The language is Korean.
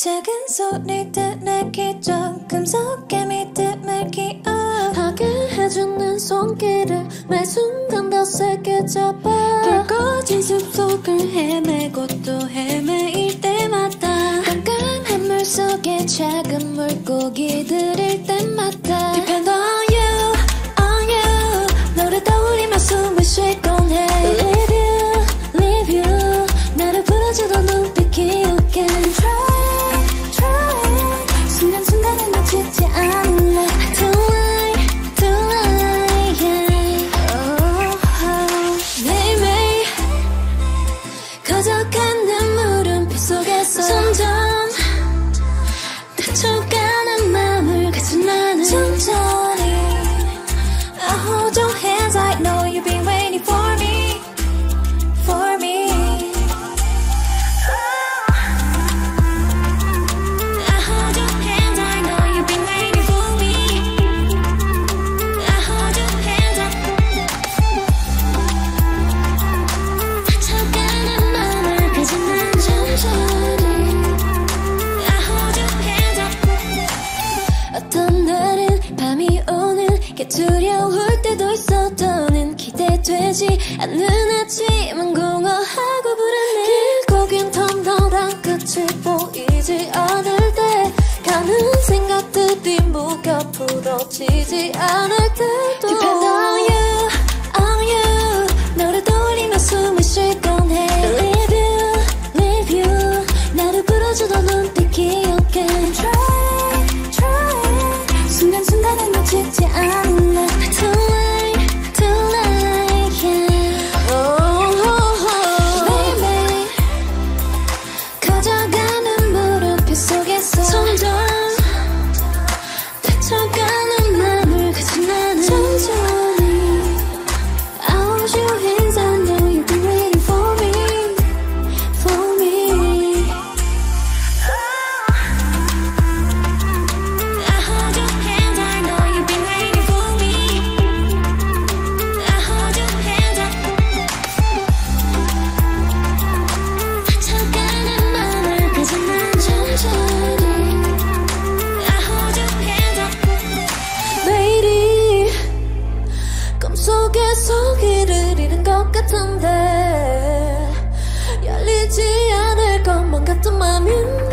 작은 소리들 내게 조금 속개미듯 말기어 하게 해주는 손길을 매 순간 더 세게 잡아 붉어진 숲속을 헤매고 또 헤매일 때마다 깜깜한 물속에 작은 물고기들일 때마다 Depend on you, on you 너를 떠올리며 숨을 쉴곤 해 Leave you, leave you 나를 부러지던 눈빛 기억해 순간순간에 놓치지 않을래 Tonight, yeah. 매일매일 커져가는 물음표 속에서 점점 다쳐가는 맘을 가진 나는 천천히 I hold your hands I know you've been waiting for me For me I hold your hands I know you've been waiting for me I hold your hands 다쳐가는 맘을 가진 난 천천히 I hold your hands 어떤 날은 밤이 오는 게 두려울 때도 있어 더는 기대되지 않는 아침은 공허하고 불안해 길고 긴 텀널한 끝이 보이지 않을 때 가는 생각들이 무겨 풀어지지 않을 때도 Depend on you, on you 너를 떠올리며 숨을 쉴곤 해 Leave you, leave you 나를 부러주던 눈빛 기억해 순간순간에 놓치지 않을래 Tonight, yeah. 매일매일 커져가는 물음표 속에서 점점 다쳐가는 맘을 가진 나는 천천히 I hold your hands I know you've been waiting for me For me I hold your hands I know you've been waiting for me I hold your hands 다쳐가는 맘을 가진 난 천천히 I hold your hands 매일이 꿈속에서 길을 잃은 것 같은데 열리지 않을 것만 같은 맘인